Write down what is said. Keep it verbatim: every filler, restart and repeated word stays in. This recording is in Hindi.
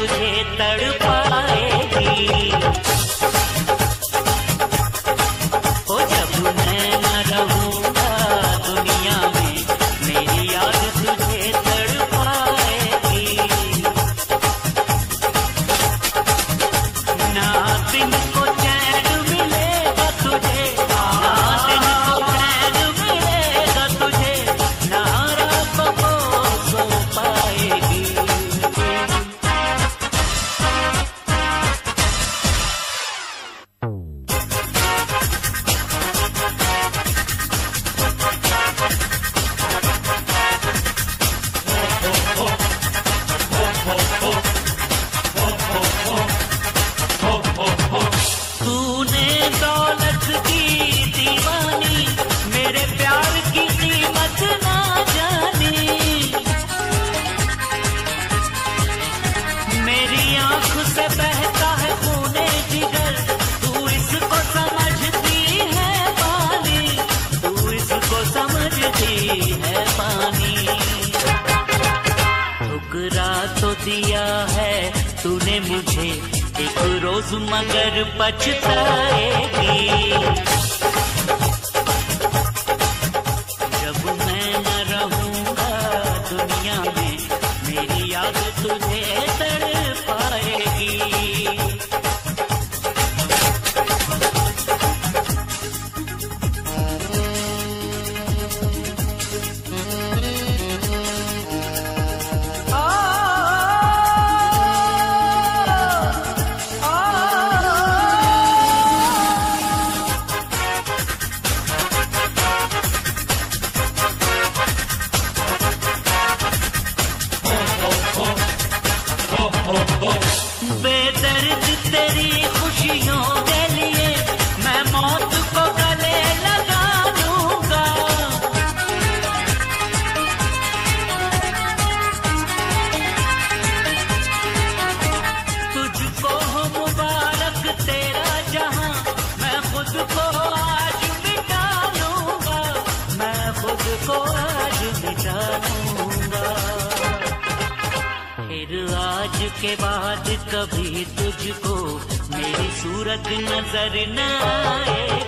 तुझे तड़पाएगी। ओ जब मैं न रहूंगा दुनिया में, मेरी याद तुझे तड़पाएगी। ना दिन को चैन मिलेगा तुझे, ना दिन को चैन मिलेगा तुझे, ना रात को सो पाएगी। तूने दौलत की दीवानी, मेरे प्यार की कीमत ना जानी। मेरी आंख से बहता है खूने जिगर, तू इसको समझती है पानी, तू इसको समझती है पानी। ठुकरा तो दिया है तूने मुझे एक रोज, मगर पछताएगी। जब मैं न रहूंगा दुनिया में, मेरी याद तुझे तड़पाएगी। बेदर्द तेरी खुशियों के लिए मैं मौत को गले लगा लूंगा। तुझको हो मुबारक तेरा जहां, मैं खुद को आज मिटा लूंगा, मैं खुद को आज मिटा लूंगा। फिर आज के बाद कभी तुझको मेरी सूरत नजर न आए।